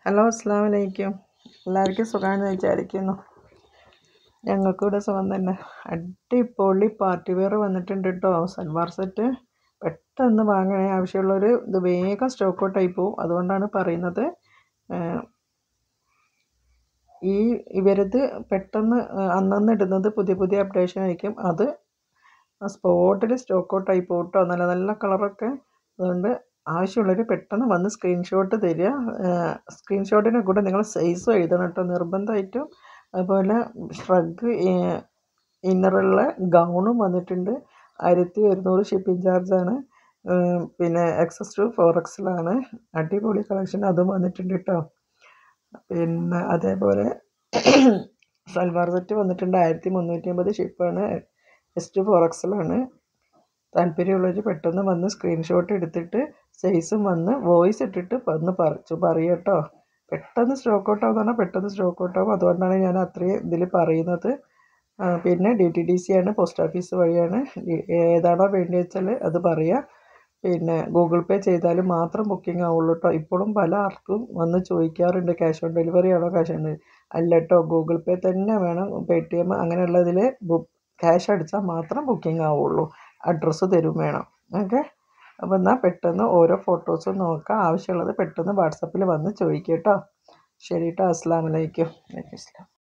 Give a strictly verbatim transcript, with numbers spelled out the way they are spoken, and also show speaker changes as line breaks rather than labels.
Hello, അസ്സലാമു അലൈക്കും. എല്ലാവർക്കും സുഖമാണെന്ന് വിചാരിക്കുന്നു. ഞങ്ങൾക്കിവിടെ സുഖം തന്നെ. അടിപൊളി പാർട്ടി വെയർ വന്നിട്ടുണ്ട് കേട്ടോ. സൽവാർ സെറ്റ് പെട്ടെന്ന് വാങ്ങണേ. ആവശ്യമുള്ളവർ ഇത് വേഗം സ്റ്റോക്ക് ഔട്ടായി പോവും. അതുകൊണ്ടാണ് പറയുന്നത്. ഈ ഇവരത് പെട്ടെന്ന് അന്നന്ന് ഇടുന്നത് പുതിയ പുതിയ അപ്ഡേഷൻ ആയിരിക്കും. അത് സ്പോട്ടിൽ സ്റ്റോക്ക് ഔട്ടായി പോകും കേട്ടോ. നല്ല നല്ല കളറൊക്കെ. അതുകൊണ്ട് ആവശ്യമുള്ളവർ പെട്ടെന്ന് വന്ന് സ്ക്രീൻഷോട്ട് തരിക. സ്ക്രീൻഷോട്ടിന് കൂടെ നിങ്ങൾ സൈസും എഴുതണം കേട്ടോ നിർബന്ധമായിട്ടും. അതുപോലെ ഷ്രഗ് ഇന്നറുള്ള ഗൗണും വന്നിട്ടുണ്ട്. ആയിരത്തി ഒരുന്നൂറ് ഷിപ്പിംഗ് ചാർജാണ്. പിന്നെ എക്സസ് ടു ഫോർ എക്സിലാണ്. അടിപൊളി കളക്ഷൻ അതും വന്നിട്ടുണ്ട് കേട്ടോ. പിന്നെ അതേപോലെ സൽവാർ സെറ്റ് വന്നിട്ടുണ്ട്. ആയിരത്തി മുന്നൂറ്റി അമ്പത് ഷിപ്പാണ്. എസ് ടു ഫോർ എക്സിലാണ്. താല്പര്യമുള്ളവർ പെട്ടെന്ന് വന്ന് സ്ക്രീൻഷോട്ട് എടുത്തിട്ട് സൈസും വന്ന് വോയിസ് ഇട്ടിട്ട് വന്ന് പറിച്ചു പറയും കേട്ടോ. പെട്ടെന്ന് സ്റ്റോക്ക് ഔട്ട് ആവുന്നതാണ്. പെട്ടെന്ന് സ്റ്റോക്ക് ഔട്ട് ആവും. അതുകൊണ്ടാണ് ഞാൻ അത്രയും ഇതിൽ പറയുന്നത്. പിന്നെ ഡി ടി ഡി സി ആണ്, പോസ്റ്റ് ഓഫീസ് വഴിയാണ്. ഏതാണോ വേണ്ടി വെച്ചാൽ അത് പറയുക. പിന്നെ ഗൂഗിൾ പേ ചെയ്താലും മാത്രം ബുക്കിംഗ് ആവുള്ളൂ കേട്ടോ. ഇപ്പോഴും പല ആർക്കും വന്ന് ചോദിക്കാറുണ്ട് ക്യാഷ് ഓൺ ഡെലിവറി ആണോ ക്യാഷ് ഓൺ ഡെലിവറി അല്ല കേട്ടോ. ഗൂഗിൾ പേ തന്നെ വേണം. പേ ടി എം അങ്ങനെയുള്ളതിൽ ക്യാഷ് അടിച്ചാൽ മാത്രം ബുക്കിംഗ് ആവുള്ളൂ. അഡ്രസ്സ് തരും വേണം. ഓക്കെ. അപ്പോൾ എന്നാൽ പെട്ടെന്ന് ഓരോ ഫോട്ടോസും നോക്കാം. ആവശ്യമുള്ളത് പെട്ടെന്ന് വാട്സപ്പിൽ വന്ന് ചോദിക്കുക കേട്ടോ. ശരി കേട്ടോ. അസ്സലാമു അലൈക്കും. വലൈക്കും അസ്സലാം.